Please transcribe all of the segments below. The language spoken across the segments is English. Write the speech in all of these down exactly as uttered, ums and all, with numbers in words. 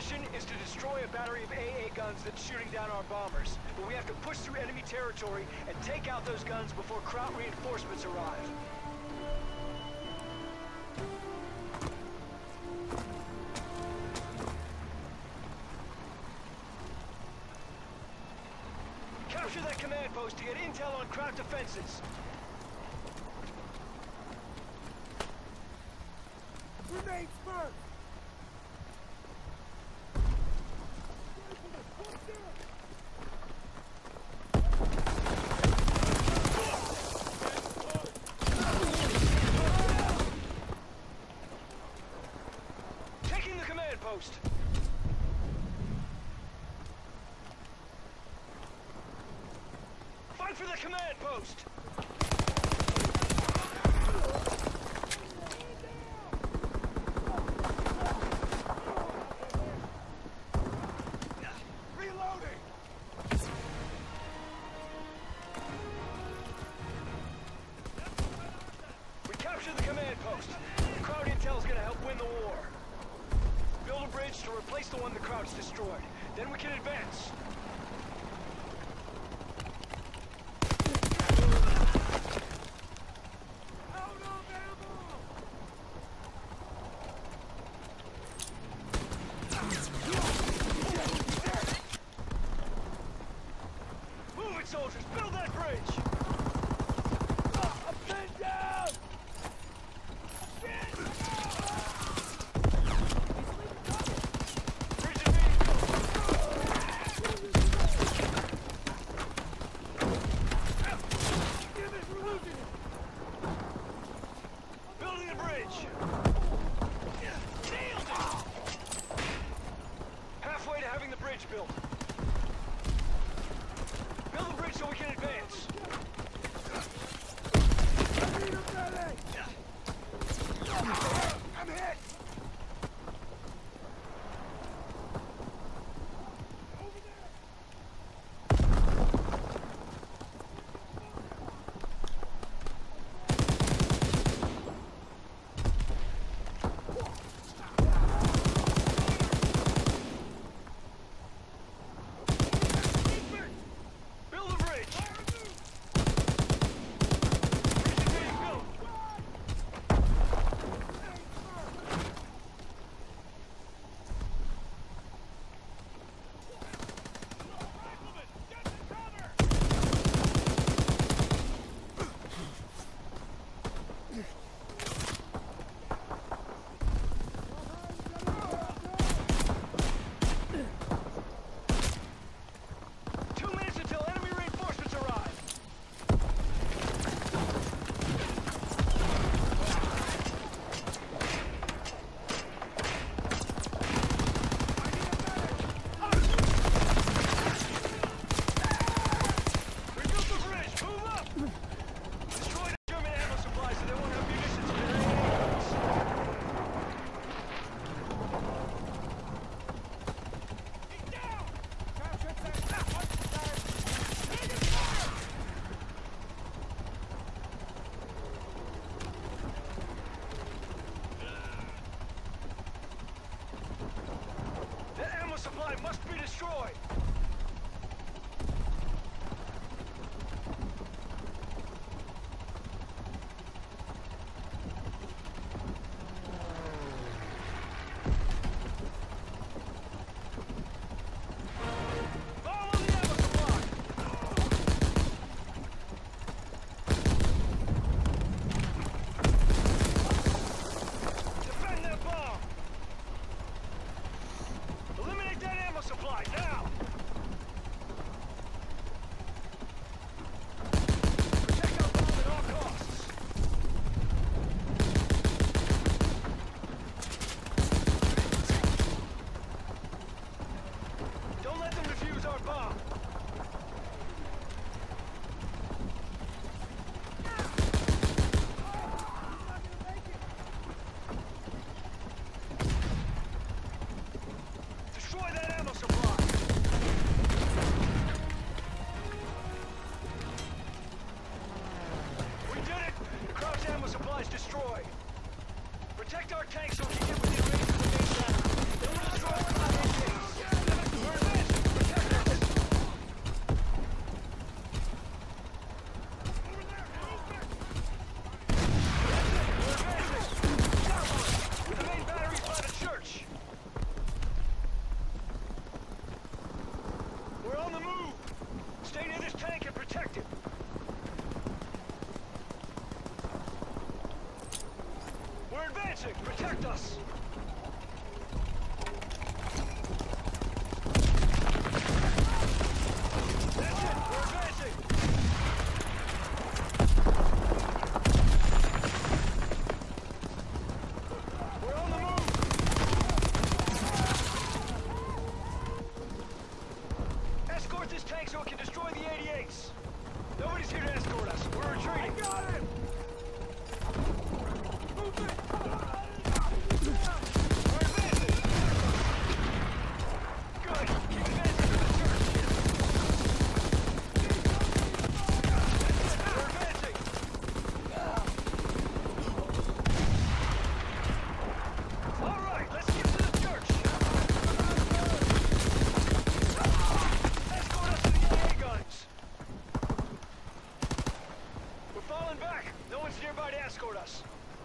mission is to destroy a battery of A A guns that's shooting down our bombers. But we have to push through enemy territory and take out those guns before Kraut reinforcements arrive. Capture that command post to get intel on Kraut defenses. Grenades first! Taking the command post. Fight for the command post. Capture the command post. Kraut intel's gonna help win the war. Build a bridge to replace the one the Kraut's destroyed. Then we can advance. Out of ammo! Move it, soldiers! Build that bridge! I'm pinned down! Building a bridge! Halfway to having the bridge built. Build the bridge so we can advance. I need a medic! I'm hit! Over there! Build the bridge! Bridge is being built! Two minutes until enemy reinforcements arrive! Rebuild the bridge! Move up! Destroy the German ammo supply so they won't have munitions for their enemies. He's down! Capture that! That ammo supply must be destroyed! Follow the ammo supply! Defend that bomb! Eliminate that ammo supply, now! Protect our bomb at all costs! Don't let them defuse our bomb! Destroy that ammo supply! We did it! Kraut's ammo supply is destroyed! Protect our tanks so we can get within range of the main battery. Then we'll destroy the advancing! Protect us! That's it! We're advancing! We're on the move! Escort this tank so it can destroy the eighty-eights! Nobody's here to escort us. We're retreating. Got him! Move it! We're advancing! Good! Keep advancing to the church! We're advancing! All right, let's get to the church! Escort us to the A A guns! We're falling back! No one's nearby to escort us!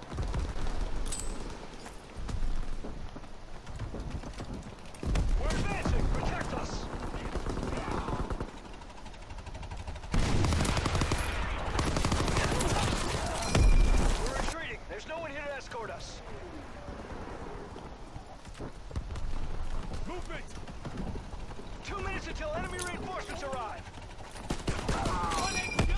We're advancing! Protect us! We're retreating! There's no one here to escort us! Movement! Two minutes until enemy reinforcements arrive! On it!